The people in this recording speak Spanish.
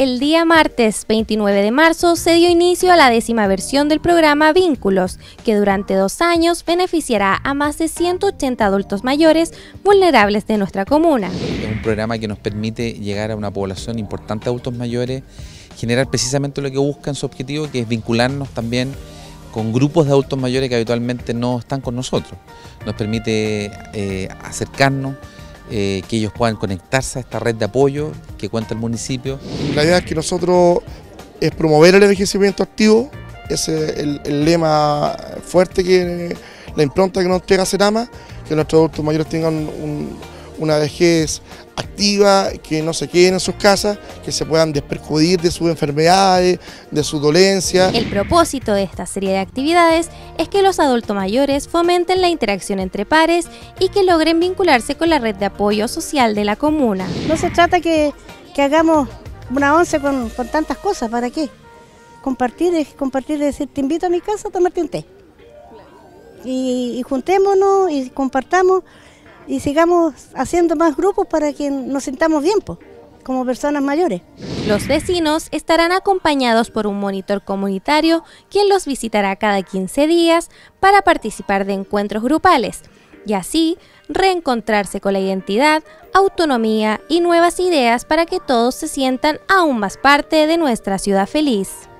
El día martes 29 de marzo se dio inicio a la 10ª versión del programa Vínculos, que durante 2 años beneficiará a más de 180 adultos mayores vulnerables de nuestra comuna. Es un programa que nos permite llegar a una población importante de adultos mayores, generar precisamente lo que busca en su objetivo, que es vincularnos también con grupos de adultos mayores que habitualmente no están con nosotros. Nos permite acercarnos, que ellos puedan conectarse a esta red de apoyo que cuenta el municipio. La idea es que nosotros es promover el envejecimiento activo, ese es el lema fuerte, que la impronta que nos entrega Senama, que nuestros adultos mayores tengan una vejez activa, que no se queden en sus casas, que se puedan desperjudir de sus enfermedades, de sus dolencias. El propósito de esta serie de actividades es que los adultos mayores fomenten la interacción entre pares y que logren vincularse con la red de apoyo social de la comuna. No se trata que hagamos una once con tantas cosas, ¿para qué? Compartir es decir, te invito a mi casa a tomarte un té. Y juntémonos y compartamos y sigamos haciendo más grupos para que nos sintamos bien, como personas mayores. Los vecinos estarán acompañados por un monitor comunitario, quien los visitará cada 15 días para participar de encuentros grupales y así reencontrarse con la identidad, autonomía y nuevas ideas para que todos se sientan aún más parte de nuestra ciudad feliz.